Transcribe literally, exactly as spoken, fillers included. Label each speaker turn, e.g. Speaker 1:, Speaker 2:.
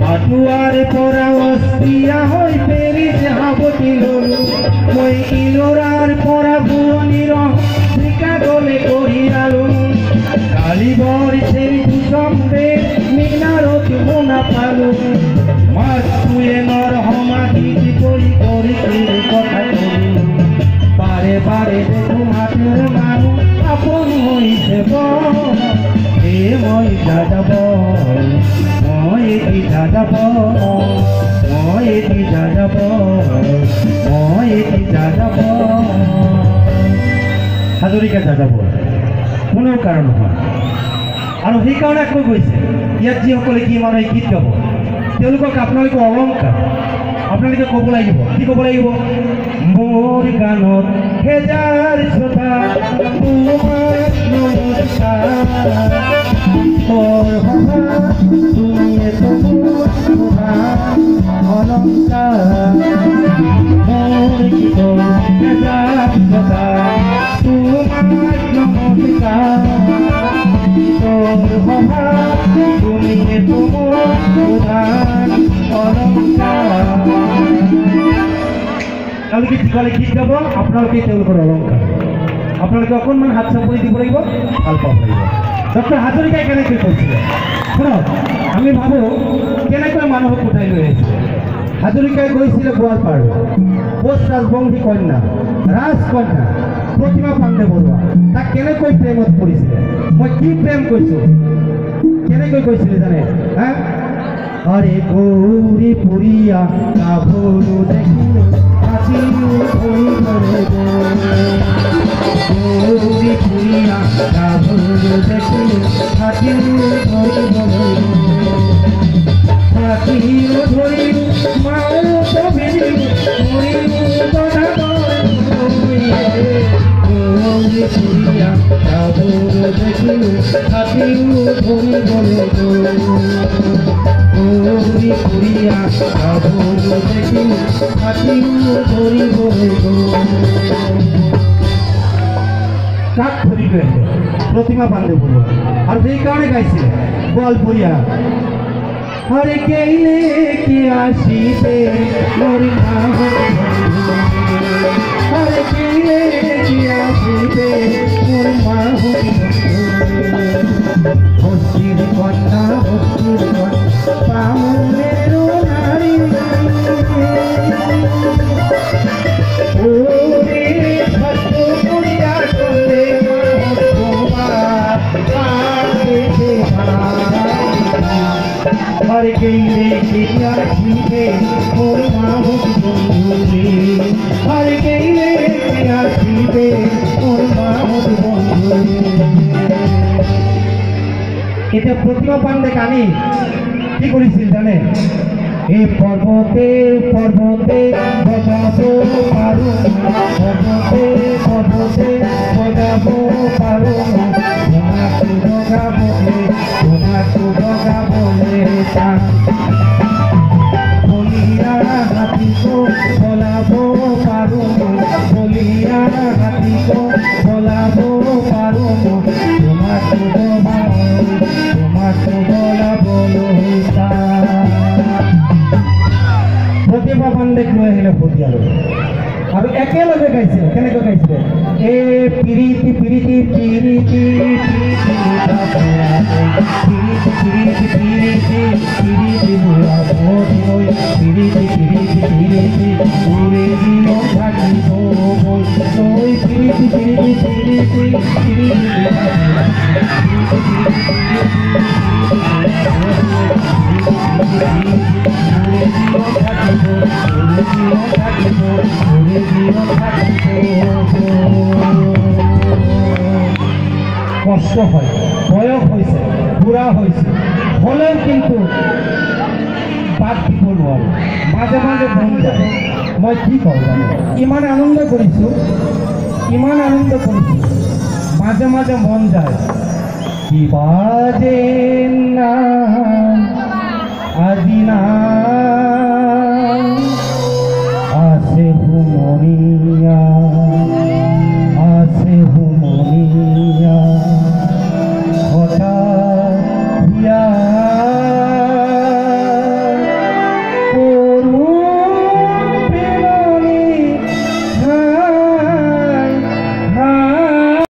Speaker 1: আটুয়ার পরা অস্তিয়া হই পেরিস হাবতি ললু মই ইলোরার পরা বুয়নির ভিকা গলে করিয়ালু কালিবর সেই দুসম্বে মিনারত মোনা পালু মাছ তুয়ে নর হমাদি করি করি কথা করি বারে বারে দেখু হাতের মানুষ আপন হইছে এ মই যাযাব মই এটি যাযাব মই এটি যাযাব মই এটি যাযাব হাজৰিকা যাযাব কোনো কাৰণ নহয় আৰু সেইকাৰণে কৈ গৈছে ইয়াত যিসকলে কি মানুহে গীত গাব তেওঁলোকক আপোনালোকে অলংকাৰ আপোনালোকে ক'ব লাগিব কি ক'ব লাগিব মোৰ গানত হেজাৰ শ্ৰোতা তোমাক নমস্কাৰ তোৰ সভা তুমি তোমাৰ অলংকাৰ মোৰ গীতৰ হেজাৰ শ্ৰোতা তোমাক নমস্কাৰ তোৰ সভা তুমি তোমাৰ অলংকাৰ তেওঁলোকে যিসকলে গীত গাব আপোনালোকে তেওঁলোকৰ অলংকাৰ আপোনালোকে অকণমান হাত চাপৰি দিব লাগিব ভাল পাব লাগিব ডক্টৰ হাজৰিকাই কেনেকৈ কৈছিলে শুনক আমি ভাবোঁ কেনেকৈ মানুহক উঠাই লৈ আহিছিলে হাজৰিকাই গৈছিলে গোৱালপাৰ কোচ ৰাজবংশী কন্যা ৰাজকন্যা প্ৰতিমা পাণ্ডে বৰুৱা তাক কেনেকৈ প্ৰেমত পৰিছিলে মই কি প্ৰেম কৈছোঁ কেনেকৈ কৈছিলে জানে হা আরে গৌরী পুরিয়া গাভরু দেখিলে হাসিও ধরি ধরে গৌরী পুরিয়া গাভরু দেখিলে হাসিও ধরি ধরে হাসিও ধরি মাও তো ভিড়ি মরিও কথা গৌরী পুরিয়া গাভরু দেখিলে হাসিও ধরি ধরে গৌরী পুরিয়া গাভরু দেখি হাসিও ধরিব কাক ধরিবে প্রতিমা পাণ্ডে বলুয়া আর সেই কারণে গাইছে গোয়ালপুরিয়া হরে কেইলে কি আসিবে মোর মা হরে কেইলে কি আসিবে মোর মা হস্তির কন্যা হস্তির কন্যা পামনের নারী ওরে ভক্ত করিয়া চলে হর গেইলে কিয়া ছিবে মোর মা বন্ধুরে হর গেইলে কিয়া ছিবে মোর মা বন্ধুরে এটা প্রতিমা পাণ্ডে কানি কি করেছিল জানে এই পর্বতে পর্বতে বজাবো পারো পর্বতে পর্বতে বজাবো পারো তোমাকে বজাবো তোমাকে বজাবো বলিয়া হাতিকো বলাবো পারো বলিয়া হাতিকো বলাবো পারো তোমাকে বলাবো তোমাকে বলাবো প্রতিভা পাণ্ডেক লৈ আহিলে ভটিয়ালৈ আৰু একেলগে গাইছে কেনেকৈ গাইছে এ পিৰিতি পিৰিতি পিৰিতি পিৰিতি পিৰিতি পিৰিতি বুঢ়াবৈ পিৰিতি পিৰিতি পিৰিতি উৰে জীৱ থাকিব বৈ তই পিৰিতি পিৰিতি পিৰিতি পিৰিতি কষ্ট হয় বয়স হয়েছে বুড়া হয়েছে হলেও কিন্তু বাদ দিব নোৱাৰো মাজে মাজে মন যায় মই কি কওঁ জানো ইমান আনন্দ কৰিছোঁ ইমান আনন্দ কৰিছোঁ মাজে মাজে মন যায় কিবা যে না